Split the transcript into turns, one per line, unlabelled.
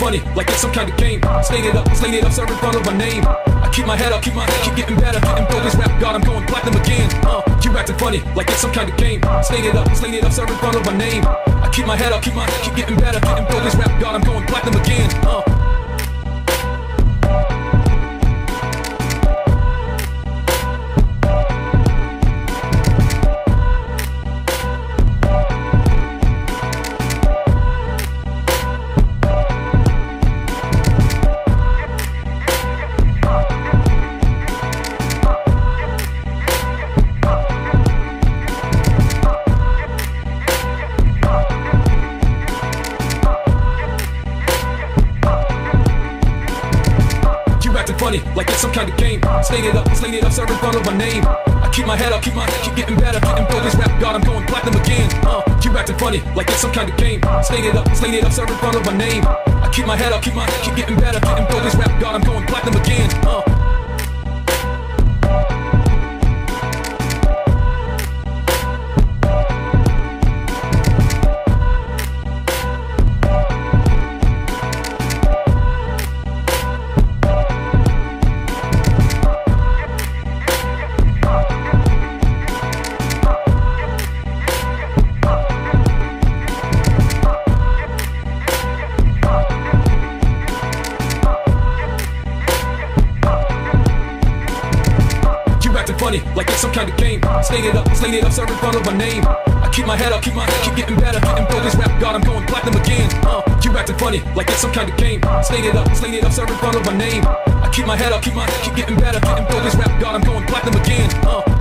funny, like it's some kind of game. Slayed it up, sir, in front of my name. I keep my head up, keep getting better, getting bold. This rap god, I'm going platinum again. You acting funny, like it's some kind of game. Slayed it up, sir, in front of my name. I keep my head up, keep getting better, getting bold. This rap god, I'm going platinum again. Funny, like it's some kind of game. Slayed it up, sir, in front of my name. I keep my head up, keep getting better, getting bold. This rap god, I'm going platinum again. You acting funny, like it's some kind of game. Slayed it up, sir, in front of my name. I keep my head up, keep getting better, getting bold. This rap god, I'm going platinum again. Funny, like it's some kind of game. Slayed it up, sir, in front of my name. I keep my head up, keep getting better, getting bold. This rap god, I'm going platinum again. You acting funny, like it's some kind of game. Slayed it up, sir, in front of my name. I keep my head up, keep getting better, getting bold. This rap god, I'm going platinum again.